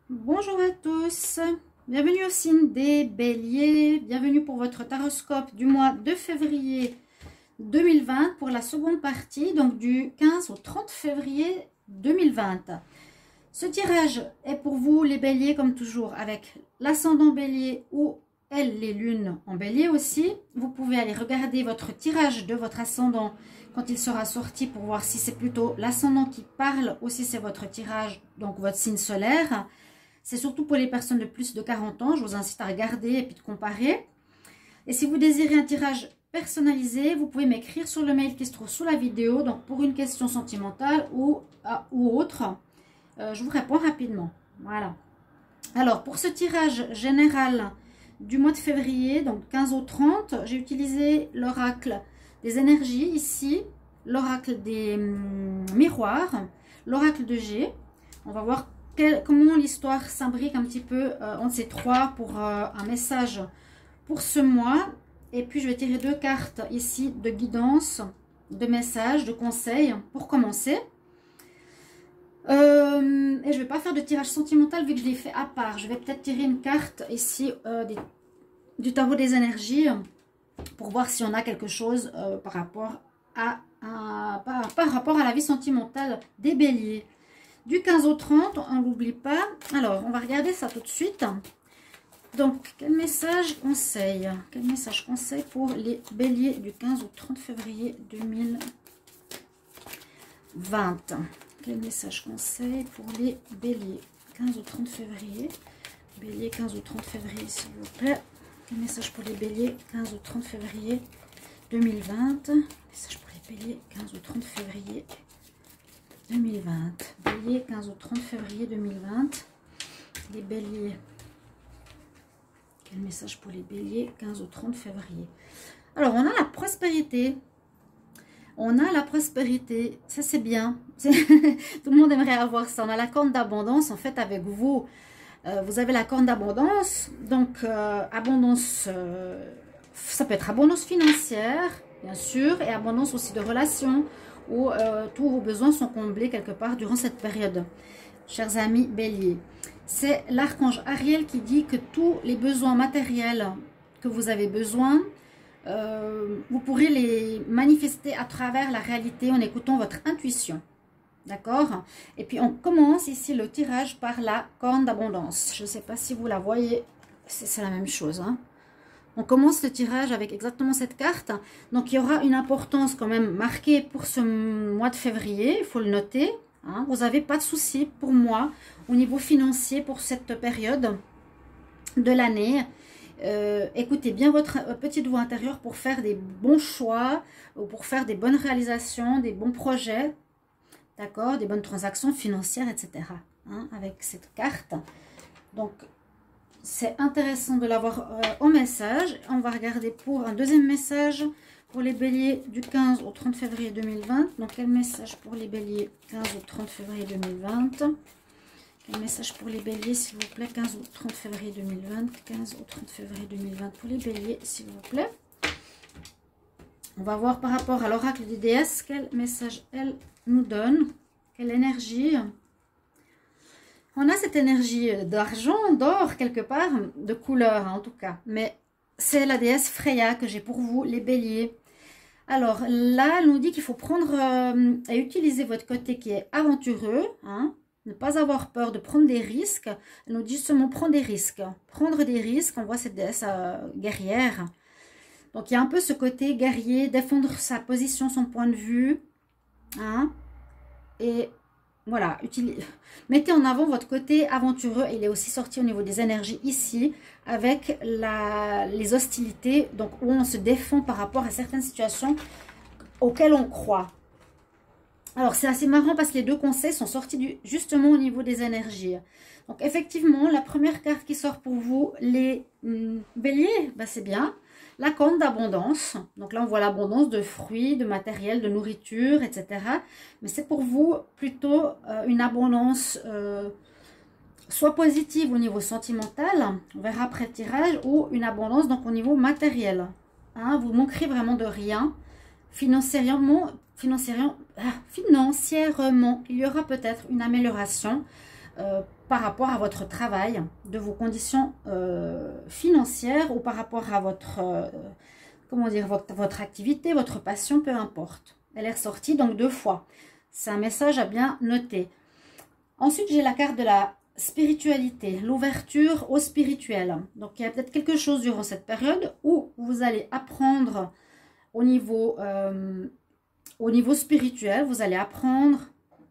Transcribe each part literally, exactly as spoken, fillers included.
Bonjour à tous, bienvenue au signe des béliers, bienvenue pour votre taroscope du mois de février deux mille vingt pour la seconde partie, donc du quinze au trente février deux mille vingt. Ce tirage est pour vous les béliers comme toujours avec l'ascendant bélier ou elle les lunes en bélier aussi. Vous pouvez aller regarder votre tirage de votre ascendant quand il sera sorti pour voir si c'est plutôt l'ascendant qui parle ou si c'est votre tirage, donc votre signe solaire. C'est surtout pour les personnes de plus de quarante ans. Je vous incite à regarder et puis de comparer. Et si vous désirez un tirage personnalisé, vous pouvez m'écrire sur le mail qui se trouve sous la vidéo. Donc pour une question sentimentale ou, ah, ou autre, euh, je vous réponds rapidement. Voilà. Alors pour ce tirage général du mois de février, donc quinze au trente, j'ai utilisé l'oracle des énergies ici, l'oracle des hum, miroirs, l'oracle de G. On va voir Quelle, comment l'histoire s'imbrique un petit peu euh, entre ces trois pour euh, un message pour ce mois. Et puis je vais tirer deux cartes ici de guidance, de messages, de conseils pour commencer. Euh, et je ne vais pas faire de tirage sentimental vu que je l'ai fait à part. Je vais peut-être tirer une carte ici euh, des, du tarot des énergies pour voir si on a quelque chose euh, par, rapport à, à, par, par rapport à la vie sentimentale des béliers. Du quinze au trente, on n'oublie pas. Alors, on va regarder ça tout de suite. Donc, quel message conseil Quel message conseil pour les béliers du quinze au trente février deux mille vingt? Quel message conseil pour les béliers quinze au trente février? Bélier quinze au trente février, s'il vous plaît. Quel message pour les béliers quinze au trente février deux mille vingt? Message pour les béliers quinze au trente février deux mille vingt. Bélier, quinze au trente février deux mille vingt. Les béliers. Quel message pour les béliers, quinze au trente février? Alors, on a la prospérité. On a la prospérité. Ça, c'est bien. Tout le monde aimerait avoir ça. On a la corne d'abondance. En fait, avec vous, euh, vous avez la corne d'abondance. Donc, euh, abondance, euh, ça peut être abondance financière, bien sûr, et abondance aussi de relations, où euh, tous vos besoins sont comblés quelque part durant cette période. Chers amis béliers, c'est l'archange Ariel qui dit que tous les besoins matériels que vous avez besoin, euh, vous pourrez les manifester à travers la réalité en écoutant votre intuition. D'accord? Et puis on commence ici le tirage par la corne d'abondance. Je ne sais pas si vous la voyez, c'est la même chose, hein. On commence le tirage avec exactement cette carte. Donc, il y aura une importance quand même marquée pour ce mois de février. Il faut le noter. Hein. Vous n'avez pas de souci pour moi au niveau financier pour cette période de l'année. Euh, écoutez bien votre petite voix intérieure pour faire des bons choix, ou pour faire des bonnes réalisations, des bons projets, d'accord, des bonnes transactions financières, et cetera. Hein, avec cette carte. Donc, c'est intéressant de l'avoir euh, en message. On va regarder pour un deuxième message pour les béliers du quinze au trente février deux mille vingt. Donc, quel message pour les béliers quinze au trente février deux mille vingt? Quel message pour les béliers, s'il vous plaît, quinze au trente février deux mille vingt? quinze au trente février deux mille vingt pour les béliers, s'il vous plaît. On va voir par rapport à l'oracle des déesses, quel message elle nous donne. Quelle énergie? On a cette énergie d'argent, d'or, quelque part, de couleur hein, en tout cas. Mais c'est la déesse Freya que j'ai pour vous, les béliers. Alors là, elle nous dit qu'il faut prendre euh, et utiliser votre côté qui est aventureux. Hein, ne pas avoir peur de prendre des risques. Elle nous dit justement prendre des risques. Prendre des risques, on voit cette déesse euh, guerrière. Donc il y a un peu ce côté guerrier, défendre sa position, son point de vue. Hein, et... Voilà, utilisez, mettez en avant votre côté aventureux. Il est aussi sorti au niveau des énergies ici, avec la, les hostilités, donc où on se défend par rapport à certaines situations auxquelles on croit. Alors, c'est assez marrant parce que les deux conseils sont sortis du, justement au niveau des énergies. Donc, effectivement, la première carte qui sort pour vous, les hum, béliers, bah, c'est bien. La corne d'abondance. Donc là, on voit l'abondance de fruits, de matériel, de nourriture, et cetera. Mais c'est pour vous plutôt euh, une abondance euh, soit positive au niveau sentimental, on verra après le tirage, ou une abondance donc au niveau matériel. Hein, vous manquerez vraiment de rien. Financièrement, financièrement, ah, financièrement il y aura peut-être une amélioration euh, par rapport à votre travail, de vos conditions euh, financières ou par rapport à votre, euh, comment dire, votre, votre activité, votre passion, peu importe. Elle est ressortie donc deux fois. C'est un message à bien noter. Ensuite, j'ai la carte de la spiritualité, l'ouverture au spirituel. Donc, il y a peut-être quelque chose durant cette période où vous allez apprendre au niveau, euh, au niveau spirituel, vous allez apprendre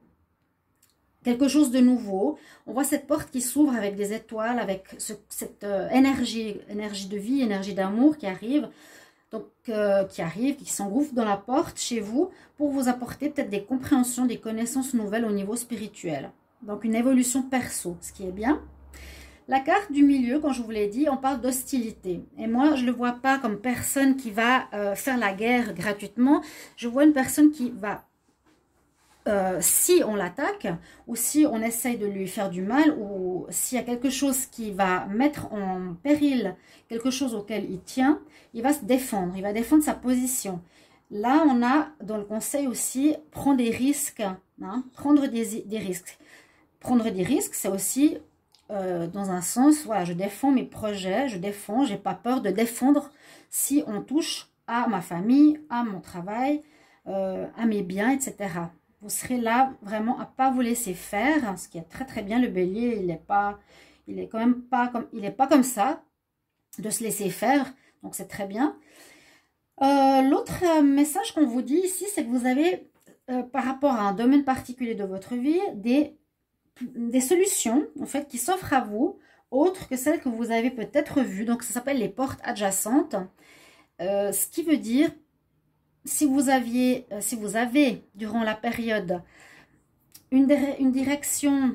quelque chose de nouveau. On voit cette porte qui s'ouvre avec des étoiles, avec ce, cette euh, énergie, énergie de vie, énergie d'amour qui arrive, donc euh, qui arrive, qui s'engouffre dans la porte chez vous pour vous apporter peut-être des compréhensions, des connaissances nouvelles au niveau spirituel. Donc une évolution perso, ce qui est bien. La carte du milieu, quand je vous l'ai dit, on parle d'hostilité. Et moi, je ne le vois pas comme personne qui va euh, faire la guerre gratuitement. Je vois une personne qui va, euh, si on l'attaque, ou si on essaye de lui faire du mal, ou s'il y a quelque chose qui va mettre en péril quelque chose auquel il tient, il va se défendre, il va défendre sa position. Là, on a dans le conseil aussi, prendre des risques, hein, prendre des, des risques. Prendre des risques, c'est aussi... Euh, dans un sens, voilà, je défends mes projets, je défends, j'ai pas peur de défendre si on touche à ma famille, à mon travail, euh, à mes biens, et cetera. Vous serez là vraiment à pas vous laisser faire, ce qui est très très bien. Le bélier, il n'est pas, il est quand même pas comme, il est pas comme ça, de se laisser faire, donc c'est très bien. Euh, L'autre message qu'on vous dit ici, c'est que vous avez, euh, par rapport à un domaine particulier de votre vie, des des solutions en fait qui s'offrent à vous, autres que celles que vous avez peut-être vues. Donc ça s'appelle les portes adjacentes, euh, ce qui veut dire si vous aviez euh, si vous avez durant la période une, une direction,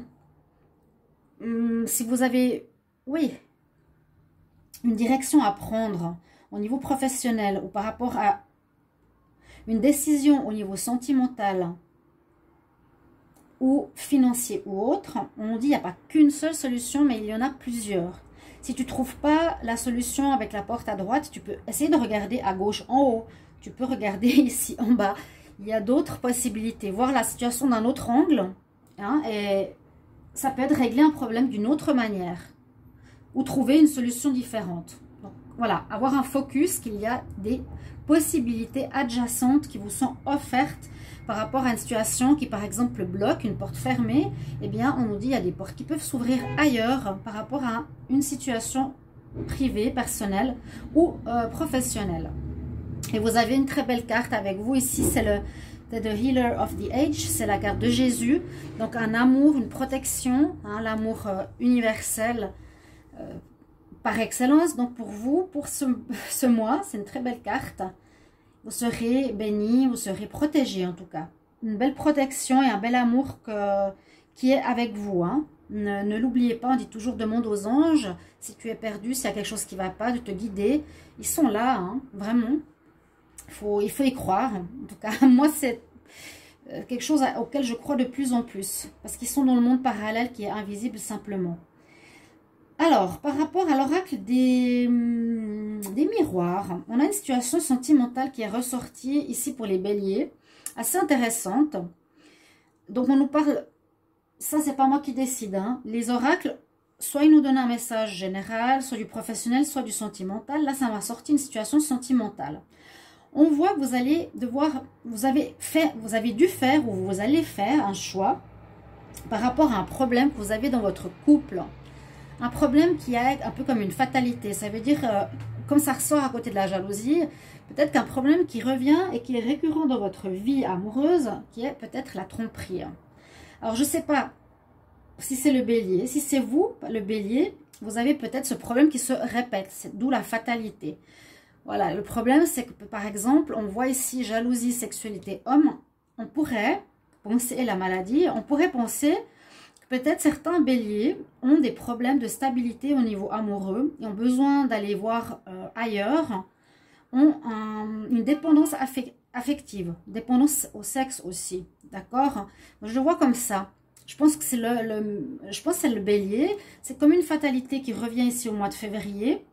hum, si vous avez oui une direction à prendre au niveau professionnel ou par rapport à une décision au niveau sentimental ou financier ou autre, on dit il n'y a pas qu'une seule solution, mais il y en a plusieurs. Si tu ne trouves pas la solution avec la porte à droite, tu peux essayer de regarder à gauche en haut. Tu peux regarder ici en bas. Il y a d'autres possibilités. Voir la situation d'un autre angle. Hein, et ça peut être régler un problème d'une autre manière. Ou trouver une solution différente. Donc, voilà, avoir un focus qu'il y a des possibilités adjacentes qui vous sont offertes par rapport à une situation qui, par exemple, bloque une porte fermée. Eh bien, on nous dit qu'il y a des portes qui peuvent s'ouvrir ailleurs par rapport à une situation privée, personnelle ou euh, professionnelle. Et vous avez une très belle carte avec vous ici, c'est le The Healer of the Age, c'est la carte de Jésus. Donc, un amour, une protection, hein, l'amour euh, universel euh, par excellence. Donc, pour vous, pour ce, ce mois, c'est une très belle carte. Vous serez béni, vous serez protégé en tout cas. Une belle protection et un bel amour que, qui est avec vous. Hein. Ne, ne l'oubliez pas, on dit toujours demande aux anges. Si tu es perdu, s'il y a quelque chose qui ne va pas, de te guider. Ils sont là, hein, vraiment. Faut, il faut y croire. En tout cas, moi, c'est quelque chose auquel je crois de plus en plus. Parce qu'ils sont dans le monde parallèle qui est invisible simplement. Alors, par rapport à l'oracle des, des miroirs, on a une situation sentimentale qui est ressortie ici pour les béliers, assez intéressante. Donc, on nous parle, ça c'est pas moi qui décide, hein. Les oracles, soit ils nous donnent un message général, soit du professionnel, soit du sentimental. Là, ça m'a sorti une situation sentimentale. On voit que vous allez devoir, vous avez fait, vous avez dû faire ou vous allez faire un choix par rapport à un problème que vous avez dans votre couple. Un problème qui est un peu comme une fatalité. Ça veut dire, euh, comme ça ressort à côté de la jalousie, peut-être qu'un problème qui revient et qui est récurrent dans votre vie amoureuse, qui est peut-être la tromperie. Alors, je ne sais pas si c'est le bélier. Si c'est vous, le bélier, vous avez peut-être ce problème qui se répète. C'est d'où la fatalité. Voilà, le problème, c'est que, par exemple, on voit ici jalousie, sexualité, homme. On pourrait penser, et la maladie, on pourrait penser... Peut-être certains béliers ont des problèmes de stabilité au niveau amoureux et ont besoin d'aller voir euh, ailleurs, ont un, une dépendance affective, dépendance au sexe aussi, d'accord? Je le vois comme ça. Je pense que c'est le, le, je pense que c'est le bélier. C'est comme une fatalité qui revient ici au mois de février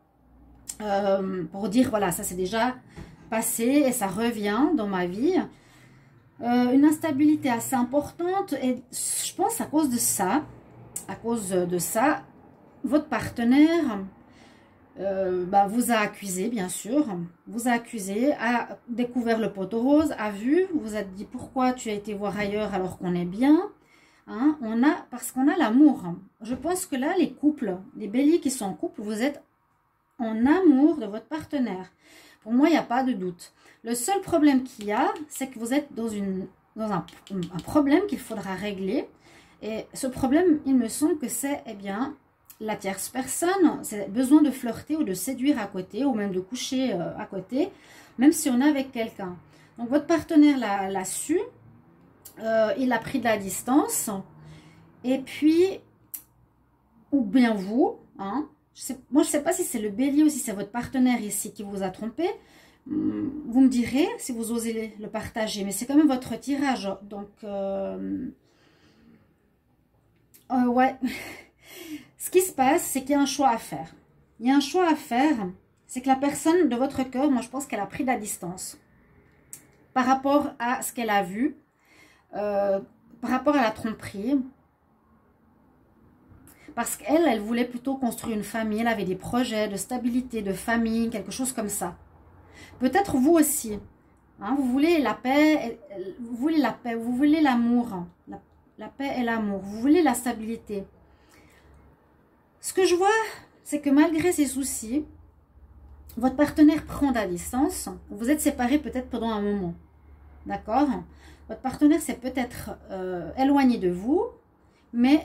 euh, pour dire, voilà, ça c'est déjà passé et ça revient dans ma vie. Euh, une instabilité assez importante et je pense à cause de ça, à cause de ça, votre partenaire euh, bah, vous a accusé, bien sûr, vous a accusé, a découvert le poteau rose, a vu, vous a dit pourquoi tu as été voir ailleurs alors qu'on est bien. Hein, on a, parce qu'on a l'amour. Je pense que là, les couples, les béliers qui sont en couple, vous êtes en amour de votre partenaire. Pour moi, il n'y a pas de doute. Le seul problème qu'il y a, c'est que vous êtes dans, une, dans un, un problème qu'il faudra régler. Et ce problème, il me semble que c'est, eh bien, la tierce personne. C'est besoin de flirter ou de séduire à côté, ou même de coucher euh, à côté, même si on est avec quelqu'un. Donc, votre partenaire l'a su. Euh, il a pris de la distance. Et puis, ou bien vous, hein, je sais, moi je ne sais pas si c'est le bélier ou si c'est votre partenaire ici qui vous a trompé. Vous me direz si vous osez le partager, mais c'est quand même votre tirage. Donc, euh, euh, ouais. Ce qui se passe, c'est qu'il y a un choix à faire. Il y a un choix à faire, c'est que la personne de votre cœur, moi je pense qu'elle a pris de la distance par rapport à ce qu'elle a vu. Euh, par rapport à la tromperie, parce qu'elle, elle voulait plutôt construire une famille, elle avait des projets de stabilité, de famille, quelque chose comme ça. Peut-être vous aussi, hein, vous voulez la paix, vous voulez la paix, vous voulez l'amour, la, la paix et l'amour, vous voulez la stabilité. Ce que je vois, c'est que malgré ces soucis, votre partenaire prend de la distance, vous êtes séparés peut-être pendant un moment, d'accord ? Votre partenaire s'est peut-être euh, éloigné de vous, mais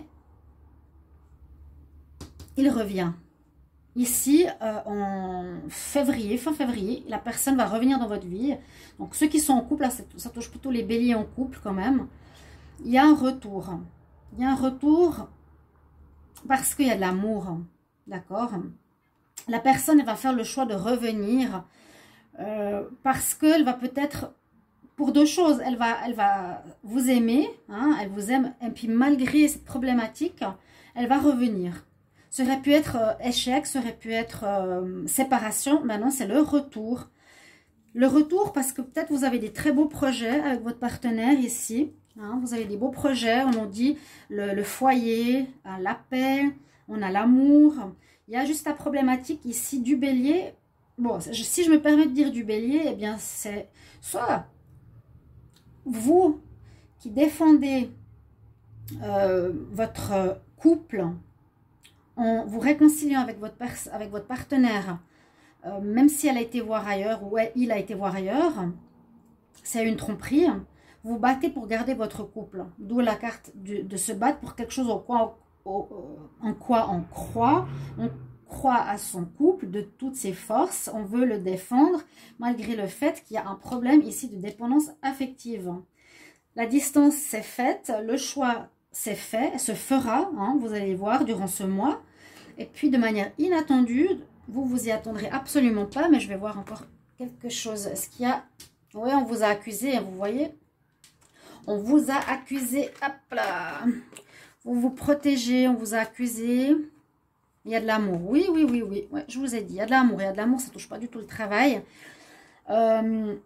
il revient. Ici, euh, en février, fin février, la personne va revenir dans votre vie. Donc, ceux qui sont en couple, là, ça touche plutôt les béliers en couple quand même. Il y a un retour. Il y a un retour parce qu'il y a de l'amour. D'accord ? La personne, elle va faire le choix de revenir euh, parce qu'elle va peut-être... Pour deux choses, elle va, elle va vous aimer, hein, elle vous aime, et puis malgré cette problématique, elle va revenir. Ça aurait pu être euh, échec, ça aurait pu être euh, séparation, maintenant c'est le retour. Le retour parce que peut-être vous avez des très beaux projets avec votre partenaire ici, hein, vous avez des beaux projets, on nous dit le, le foyer, hein, la paix, on a l'amour. Il y a juste la problématique ici du bélier. Bon, si je me permets de dire du bélier, eh bien c'est soit... Vous qui défendez euh, votre couple en vous réconciliant avec votre, avec votre partenaire, euh, même si elle a été voir ailleurs ou elle, il a été voir ailleurs, c'est une tromperie, vous vous battez pour garder votre couple. D'où la carte de, de se battre pour quelque chose en quoi, au, en quoi on croit. On croit à son couple de toutes ses forces, on veut le défendre malgré le fait qu'il y a un problème ici de dépendance affective. La distance s'est faite, le choix s'est fait, se fera, hein, vous allez voir durant ce mois. Et puis de manière inattendue, vous vous y attendrez absolument pas, mais je vais voir encore quelque chose. Est-ce qu'il y a... Oui, on vous a accusé, vous voyez, on vous a accusé, hop là, vous vous protégez, on vous a accusé. Il y a de l'amour. Oui, oui, oui, oui. Ouais, je vous ai dit, il y a de l'amour. Il y a de l'amour, ça ne touche pas du tout le travail. Euh,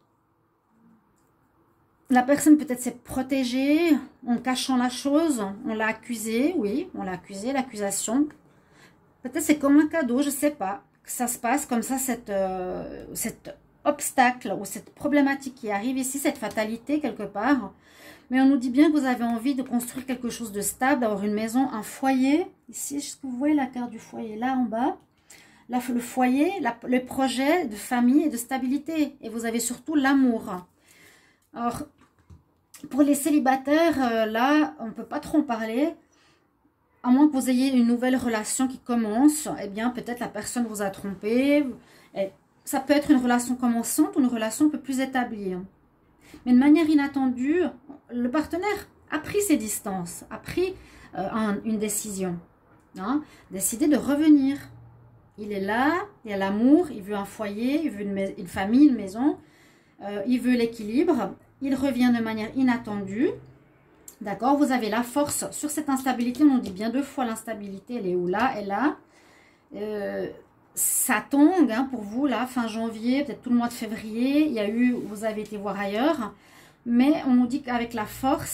la personne peut-être s'est protégée en cachant la chose. On l'a accusé, oui, on l'a accusé, l'accusation. Peut-être c'est comme un cadeau, je ne sais pas. Que ça se passe comme ça, cette, euh, cet obstacle ou cette problématique qui arrive ici, cette fatalité quelque part. Mais on nous dit bien que vous avez envie de construire quelque chose de stable, d'avoir une maison, un foyer. Ici, est-ce que vous voyez la carte du foyer là en bas? Là, le foyer, la, le projet de famille et de stabilité. Et vous avez surtout l'amour. Alors, pour les célibataires, euh, là, on ne peut pas trop en parler. À moins que vous ayez une nouvelle relation qui commence, eh bien, peut-être la personne vous a trompé. Et ça peut être une relation commençante ou une relation un peu plus établie. Mais de manière inattendue, le partenaire a pris ses distances, a pris euh, un, une décision. Hein, décidé de revenir. Il est là, il y a l'amour, il veut un foyer, il veut une, une famille, une maison, euh, il veut l'équilibre. Il revient de manière inattendue. D'accord, vous avez la force sur cette instabilité. On dit bien deux fois l'instabilité, elle est où? Là et là. Euh, ça tangue hein, pour vous, là, fin janvier, peut-être tout le mois de février. Il y a eu, vous avez été voir ailleurs. Mais on nous dit qu'avec la force,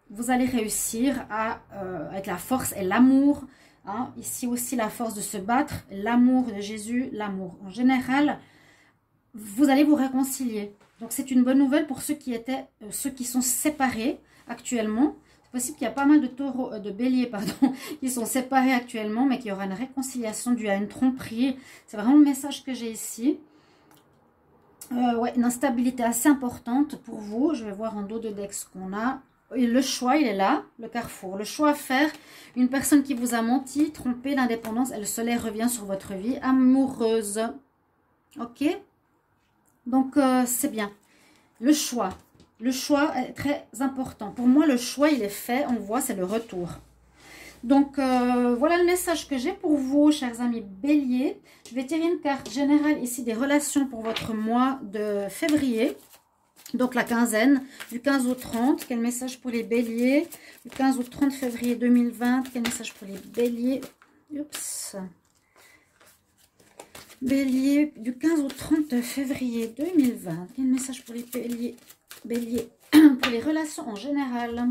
vous allez réussir à, euh, avec la force et l'amour. Hein, ici aussi, la force de se battre, l'amour de Jésus, l'amour en général. Vous allez vous réconcilier. Donc, c'est une bonne nouvelle pour ceux qui étaient, euh, ceux qui sont séparés actuellement. C'est possible qu'il y a pas mal de taureaux, euh, de béliers, pardon, qui sont séparés actuellement, mais qu'il y aura une réconciliation due à une tromperie. C'est vraiment le message que j'ai ici. Euh, ouais, une instabilité assez importante pour vous. Je vais voir en dos de deck ce qu'on a. Et le choix, il est là, le carrefour. Le choix à faire, une personne qui vous a menti, trompé, l'indépendance, et le soleil revient sur votre vie amoureuse. Ok? Donc, euh, c'est bien. Le choix. Le choix est très important. Pour moi, le choix, il est fait. On voit, c'est le retour. Donc, euh, voilà le message que j'ai pour vous, chers amis béliers. Je vais tirer une carte générale ici des relations pour votre mois de février. Donc, la quinzaine, du quinze au trente. Quel message pour les béliers? Du quinze au trente février deux mille vingt. Quel message pour les béliers? Oups. Bélier, du quinze au trente février deux mille vingt. Quel message pour les béliers? Bélier, pour les relations en général.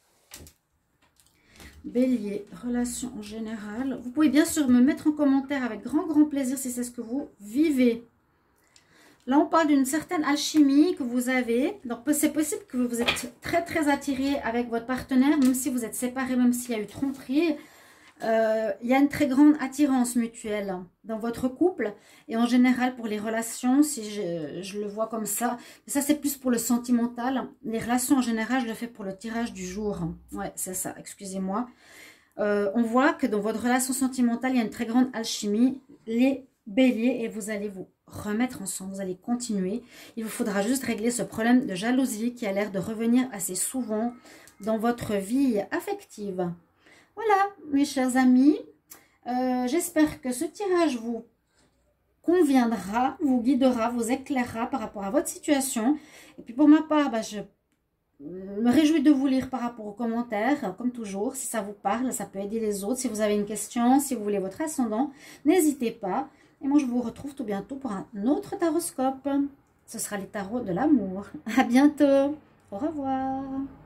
Bélier, relations en général. Vous pouvez bien sûr me mettre en commentaire avec grand, grand plaisir si c'est ce que vous vivez. Là, on parle d'une certaine alchimie que vous avez. Donc, c'est possible que vous êtes très, très attiré avec votre partenaire, même si vous êtes séparés, même s'il y a eu tromperie. Euh, il y a une très grande attirance mutuelle dans votre couple. Et en général, pour les relations, si je, je le vois comme ça, ça c'est plus pour le sentimental. Les relations en général, je le fais pour le tirage du jour. Ouais, c'est ça, excusez-moi. Euh, on voit que dans votre relation sentimentale, il y a une très grande alchimie. Les béliers, et vous allez vous remettre ensemble, vous allez continuer. Il vous faudra juste régler ce problème de jalousie qui a l'air de revenir assez souvent dans votre vie affective. Voilà, mes chers amis, euh, j'espère que ce tirage vous conviendra, vous guidera, vous éclairera par rapport à votre situation. Et puis pour ma part, bah, je me réjouis de vous lire par rapport aux commentaires, comme toujours. Si ça vous parle, ça peut aider les autres. Si vous avez une question, si vous voulez votre ascendant, n'hésitez pas. Et moi, je vous retrouve tout bientôt pour un autre taroscope. Ce sera les tarots de l'amour. À bientôt. Au revoir.